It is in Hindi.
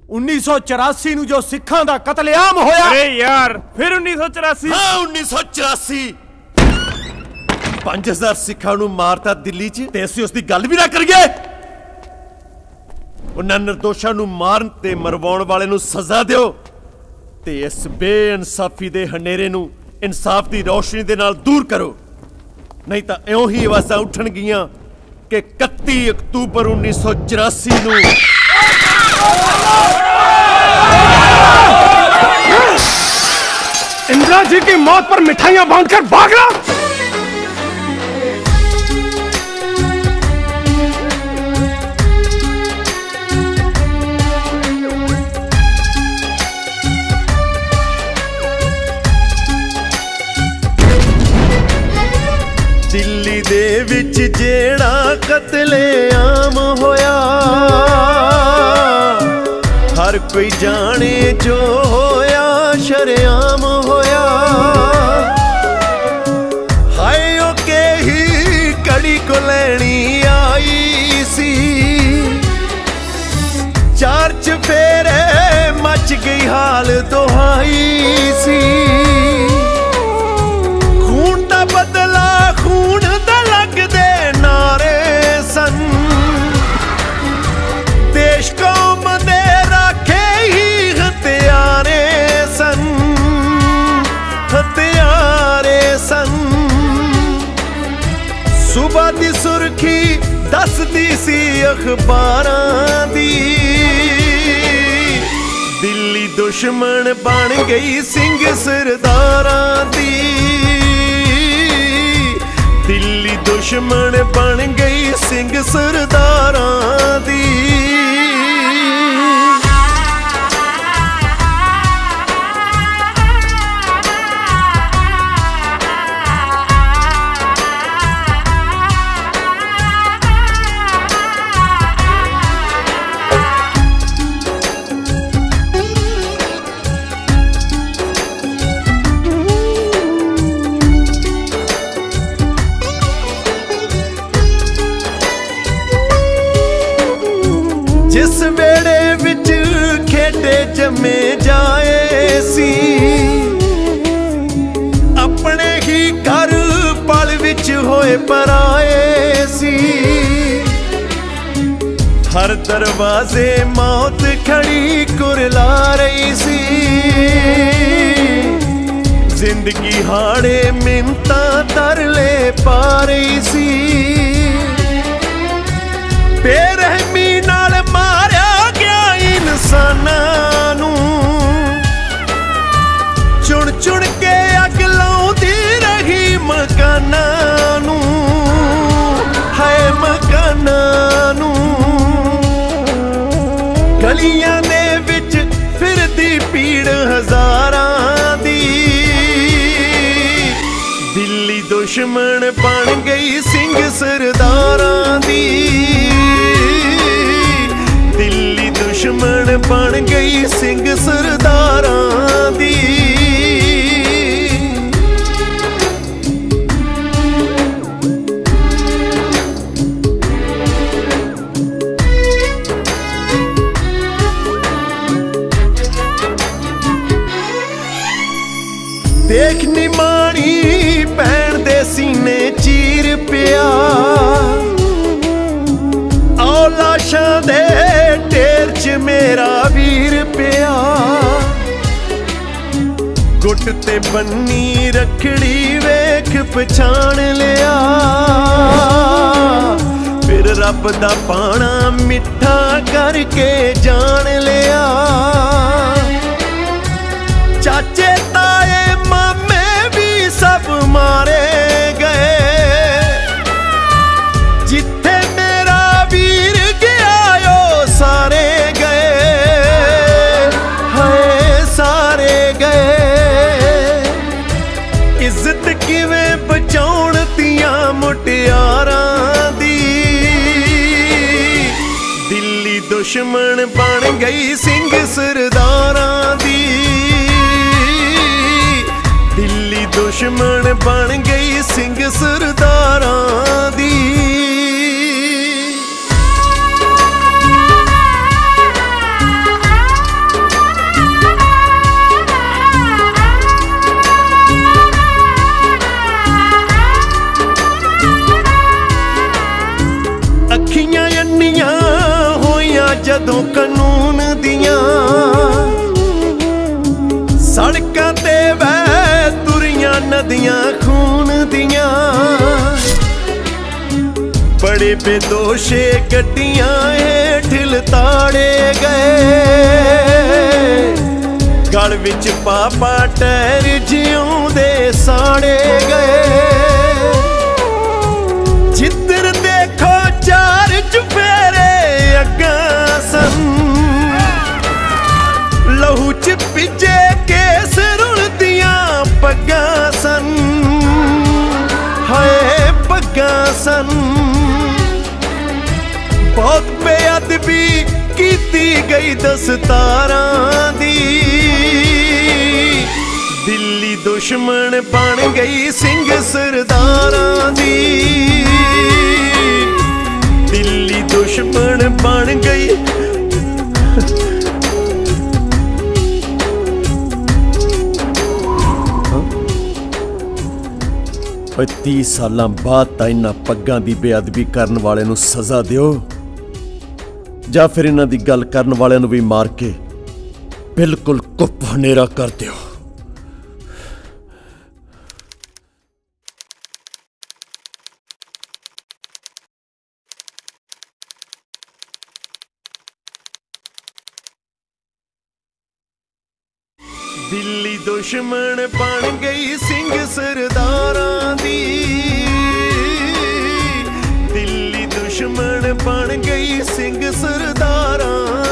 1984 ਨੂੰ ਜੋ ਸਿੱਖਾਂ ਦਾ ਕਤਲੇਆਮ ਹੋਇਆ। अरे यार फिर 1984? हाँ 1984 5000 ਸਿੱਖਾਂ ਨੂੰ ਮਾਰਤਾ ਦਿੱਲੀ 'ਚ ਤੇ ਅਸੀਂ ਉਸ ਦੀ ਗੱਲ ਵੀ ਨਾ ਕਰੀਏ। ਉਹਨਾਂ ਨਿਰਦੋਸ਼ਾਂ ਨੂੰ ਮਾਰਨ ਤੇ ਮਰਵਾਉਣ ਵਾਲੇ ਨੂੰ ਸਜ਼ਾ ਦਿਓ ਤੇ ਇਸ ਬੇਇਨਸਾਫੀ ਦੇ ਹਨੇਰੇ ਨੂੰ ਇਨਸਾਫ ਦੀ ਰੋਸ਼ਨੀ ਦੇ ਨਾਲ ਦੂਰ ਕਰੋ, ਨਹੀਂ ਤਾਂ ਇਉਂ ਹੀ ਆਵਾਜ਼ਾਂ ਉੱਠਣਗੀਆਂ कि 31 अक्टूबर 1984 ਨੂੰ इंदिरा जी की मौत पर मिठाइयां बांधकर भागना। दिल्ली दे विच जेड़ा कतलेआम होया हर कोई जाने जो होया शरेआम होया। हाय ओ के ही कड़ी को लैनी आई सी, चार चफेरे मच गई हाल दुहाई सी। खून दा बदला खून दा लगदे नारे सन, देश कौम दे राखे ही हथियारे सन, हथियारे सन। सुबह दी सुर्खी दसदी सी अखबारां दी, दिल्ली दुश्मन बन गई सिंह सरदारां दी। दिल्ली दुश्मन बन गई सिंह सरदारां दी। जिस वेड़े विच खेडे जमे जाए सी, अपने ही घर पल विच होए पराए सी। हर दरवाजे मौत खड़ी कुरला रही सी, जिंदगी हाड़े मिन्नतां तरले पा रही सी। बेरहमी नाल मारिया गया इंसानां नूं, चुन चुन के अग लाउंदी रही मकानां नूं, हाय मकानां नूं। गलियां दे विच फिरदी पीड़ हजारां दी, दिल्ली दुश्मन बन गई सिंह सरदारां दी। दिल्ली दुश्मन बन गई सिंह सरदारां दी। देख निमाणी भैन दे सीने चीर पिया, लाशां दे ढेर च मेरा वीर पिया। गुट ते बन्नी रखड़ी वेख पछाण लिया, फिर रब दा पाना मिठा करके जान लिया। चाचे ताए मामे भी सब मारे गए, जिथे मेरा वीर गया यो सारे गए, हाय सारे गए। इज्जत किवें बचाउण तियां मुटियारां दी, दिल्ली दुश्मन बन गई सिंह सरदारां दी। दिल्ली दुश्मन बन गई सिंह सरदारां दी। कानून दियां सड़कां ते वह तुरियां नदियां खून दियां बड़े बेदोशे गड्डियां हेठ लताड़े गए गल विच पापा टैर जिउंदे साड़े गए जिधर देखो चार चुफेरे अग्गां सन लहू च भिजे केस रुलदियां पग्गां सन हाय पग्गां सन बहुत बेअदबी कीती गई दस्तारां दी दिल्ली दुश्मन बन गई सिंह सरदारां दी दिल्ली दुश्मन बन गई 30 साल बाद तां इन्हां पग्गां दी बेअदबी करन वाले नूं सज़ा दिओ ਜਾਂ फिर इन्हां दी गल करन वालियां नूं भी मार के बिल्कुल कुप हनेरा कर दिओ। दिल्ली दुश्मन बन गई सिंह सरदारां दी दिल्ली दुश्मन बन गई सिंह सरदारां